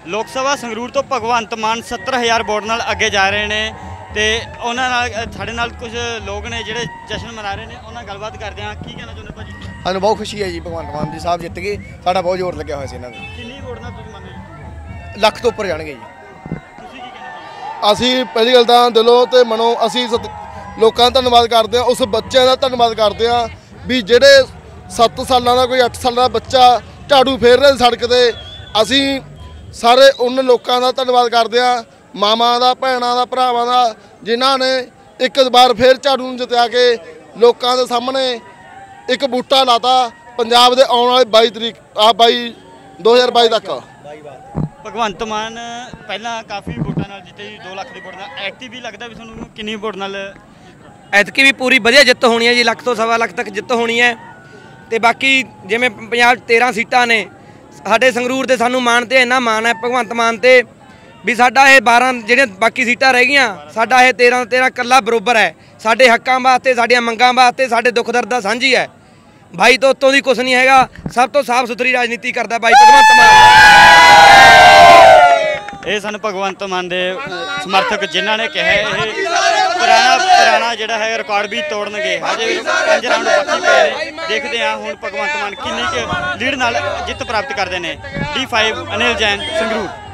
लोक सभा संगरूर तो भगवंत मान 70,000 वोट नाल अगे जा रहे हैं तो उन्होंने साढ़े नाल कुछ लोग ने जिहड़े जश्न मना रहे हैं उन्होंने गलबात करते हैं की कहना चाहुंदे भाजी? ਸਾਨੂੰ बहुत खुशी है जी भगवंत मान जी साहब जित गए साडा बहुत जोर लग्या होया सी इन्हां दे किन्नी वोट नाल तुसीं मंनदे ਲੱਖ ਤੋਂ ਉੱਪਰ ਜਾਣਗੇ ਜੀ। तुसीं की कहना ਅਸੀਂ ਪਹਿਲੀ ਗੱਲ ਤਾਂ ਦਿਲੋਂ ਤੇ ਮਨੋਂ ਅਸੀਂ ਲੋਕਾਂ ਦਾ ਧੰਨਵਾਦ ਕਰਦੇ ਹਾਂ, ਉਸ ਬੱਚਿਆਂ ਦਾ ਧੰਨਵਾਦ ਕਰਦੇ ਹਾਂ ਵੀ ਜਿਹੜੇ 7 ਸਾਲਾਂ ਦਾ ਕੋਈ 8 ਸਾਲਾਂ ਦਾ ਬੱਚਾ ਝਾੜੂ ਫੇਰ ਰਿਹਾ ਸੜਕ ਤੇ। ਅਸੀਂ ਸਾਰੇ ਉਹਨਾਂ ਲੋਕਾਂ ਦਾ ਧੰਨਵਾਦ ਕਰਦੇ ਹਾਂ, ਮਾਵਾਂ ਦਾ, ਭੈਣਾਂ ਦਾ, ਭਰਾਵਾਂ ਦਾ, ਜਿਨ੍ਹਾਂ ਨੇ ਇੱਕ ਵਾਰ ਫੇਰ ਝਾੜੂ ਨੂੰ ਜਿੱਤਿਆ ਕੇ ਲੋਕਾਂ ਦੇ ਸਾਹਮਣੇ ਇੱਕ ਬੂਟਾ ਲਾਤਾ ਪੰਜਾਬ ਦੇ ਆਉਣ ਵਾਲੇ 22 ਤਰੀਕ 2022 ਤੱਕ। भगवंत मान पहला काफ़ी वोटां नाल जिते 2 लाख की वोट नाल एक्टिव भी लगता भी तुहानूं किन्नी वोट नाल? ਐਤਕੀ ਵੀ ਪੂਰੀ ਵਧੀਆ ਜਿੱਤ ਹੋਣੀ ਹੈ ਜੀ, ਲੱਖ ਤੋਂ ਸਵਾ ਲੱਖ ਤੱਕ ਜਿੱਤ ਹੋਣੀ ਹੈ। ਤੇ ਬਾਕੀ ਜਿਵੇਂ ਪੰਜਾਬ 13 ਸੀਟਾਂ ਨੇ ਸਾਡੇ ਸੰਗਰੂਰ ਦੇ, ਸਾਨੂੰ ਮਾਣ ਤੇ ਇੰਨਾ ਮਾਣ ਹੈ ਭਗਵੰਤ ਮਾਨ ਤੇ ਵੀ ਸਾਡਾ ਇਹ 12 ਜਿਹੜੇ ਬਾਕੀ ਸੀਟਾਂ ਰਹਿ ਗਈਆਂ, ਸਾਡਾ ਇਹ 13 ਇਕੱਲਾ ਬਰੋਬਰ ਹੈ। ਸਾਡੇ ਹੱਕਾਂ ਵਾਸਤੇ, ਸਾਡੀਆਂ ਮੰਗਾਂ ਵਾਸਤੇ, ਸਾਡੇ ਦੁੱਖ ਦਰਦ ਦਾ ਸਾਂਝੀ ਹੈ। भाई तो उत्तों की कुछ नहीं है, सब तो साफ सुथरी राजनीति करता भाई भगवंत मान। ये सन भगवंत मान के समर्थक जिन्हों ने कहा पुराना जोड़ा है रिकॉर्ड भी तोड़नगे। अजे 5 राउंड बाकी पे देखते हैं हुण भगवंत मान किन्नी लीड नाल जित प्राप्त करते हैं। D5 अनिल जैन संगरूर।